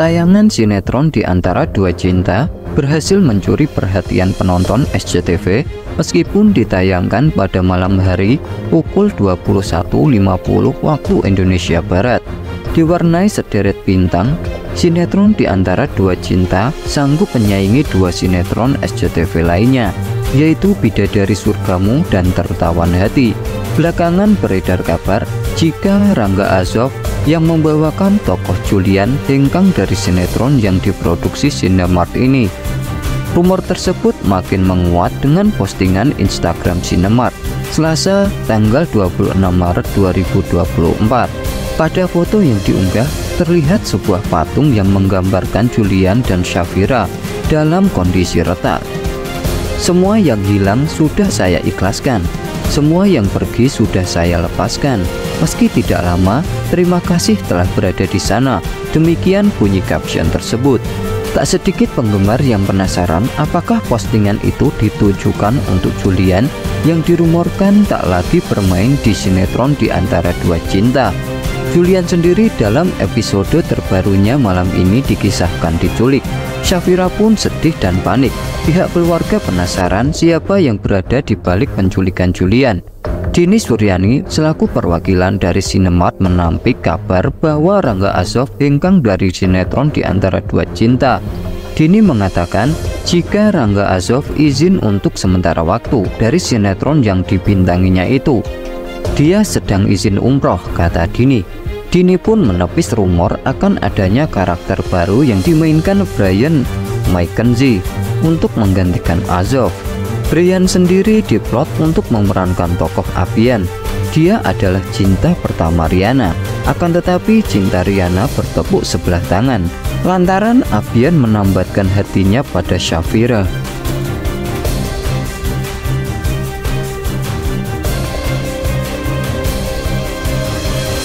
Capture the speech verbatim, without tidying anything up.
tayangan sinetron Di Antara Dua Cinta berhasil mencuri perhatian penonton S C T V meskipun ditayangkan pada malam hari pukul dua puluh satu lima puluh waktu Indonesia Barat. Diwarnai sederet bintang, sinetron Di Antara Dua Cinta sanggup menyaingi dua sinetron S C T V lainnya, yaitu Bidadari Surgamu dan Tertawan Hati. Belakangan beredar kabar jika Rangga Azof yang membawakan tokoh Julian hengkang dari sinetron yang diproduksi Sinemart ini. Rumor tersebut makin menguat dengan postingan Instagram Sinemart Selasa tanggal dua puluh enam Maret dua ribu dua puluh empat. Pada foto yang diunggah terlihat sebuah patung yang menggambarkan Julian dan Shafira dalam kondisi retak. Semua yang hilang sudah saya ikhlaskan, semua yang pergi sudah saya lepaskan. Meski tidak lama, terima kasih telah berada di sana. Demikian bunyi caption tersebut. Tak sedikit penggemar yang penasaran apakah postingan itu ditujukan untuk Julian yang dirumorkan tak lagi bermain di sinetron Di Antara Dua Cinta. Julian sendiri dalam episode terbarunya malam ini dikisahkan diculik. Shafira pun sedih dan panik. Pihak keluarga penasaran siapa yang berada di balik penculikan Julian. Dini Suryani selaku perwakilan dari Sinemart menampik kabar bahwa Rangga Azof hengkang dari sinetron Di Antara Dua Cinta. Dini mengatakan jika Rangga Azof izin untuk sementara waktu dari sinetron yang dibintanginya itu. Dia sedang izin umroh, kata Dini. Dini pun menepis rumor akan adanya karakter baru yang dimainkan Brian McKenzie untuk menggantikan Azof. Brian sendiri diplot untuk memerankan tokoh Avian. Dia adalah cinta pertama Riana. Akan tetapi cinta Riana bertepuk sebelah tangan lantaran Avian menambatkan hatinya pada Shafira.